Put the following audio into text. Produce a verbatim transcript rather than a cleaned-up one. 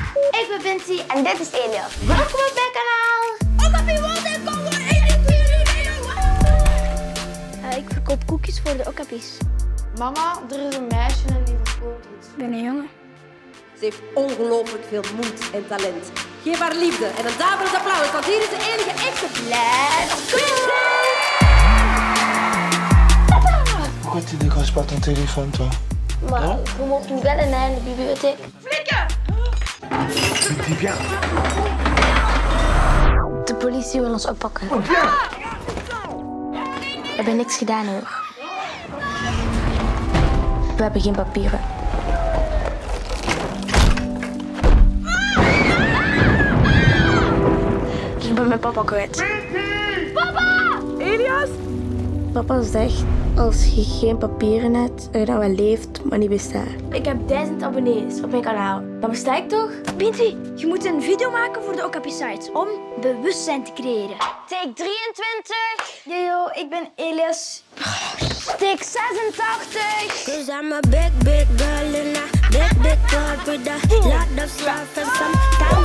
Ik ben Binti en dit is Elias. Welkom op mijn kanaal. Okapi, wat ik kom voor één, twee, drie, Ik verkoop koekjes voor de Okapis. Mama, er is een meisje en die verkoopt iets. Ik ben een jongen. Ze heeft ongelooflijk veel moed en talent. Geef haar liefde en een daverend applaus, want hier is de enige echte. Let's go! Pourquoi tu décroches pas ton téléphone, toi? Maar we moeten nu bellen naar de bibliotheek. Flikken! Dis bien. De politie wil ons oppakken. Oh, bien. We hebben niks gedaan hoor. We hebben geen papieren. Ik ben mijn papa kwijt. Papa! Elias? Papa zegt, als je geen papieren hebt, dat je dan wel leeft, maar niet bestaat. Ik heb duizend abonnees op mijn kanaal. Dan besta ik toch? Binti, je moet een video maken voor de Okapi sites om bewustzijn te creëren. Take drieëntwintig. Yo, yo, ik ben Elias. Take zesentachtig. Cause I'm a big, big girl in a big, big world with a lot of stuff and some